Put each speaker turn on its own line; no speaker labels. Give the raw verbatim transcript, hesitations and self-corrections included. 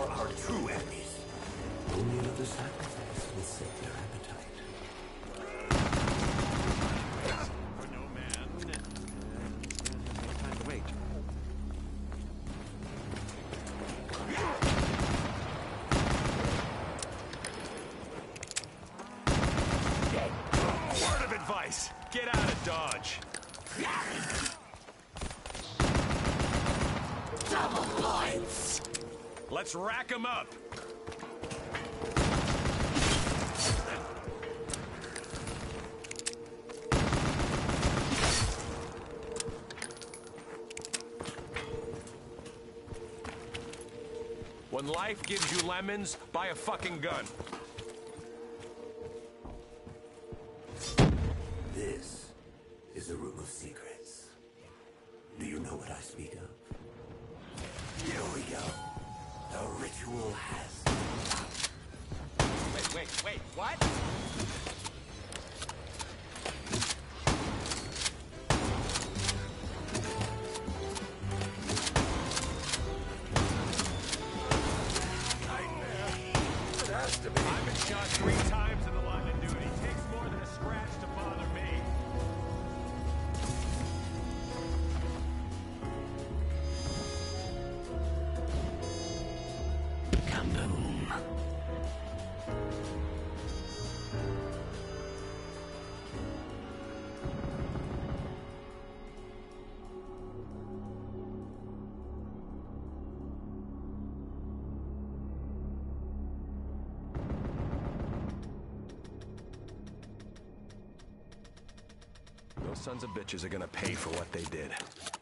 our true enemies. Only another sacrifice will sate their appetite.
For no man, uh, no time to wait. Word of advice: get out of Dodge.
Double points!
Let's rack 'em up. When life gives you lemons, buy a fucking gun.
This is a room of secrets. Do you know what I speak of? Here we go. The ritual has...
Wait, wait, wait, what? I've been shot three times in the line of duty. Takes more than a scratch to bother me.
Kaboom.
Those sons of bitches are gonna pay for what they did.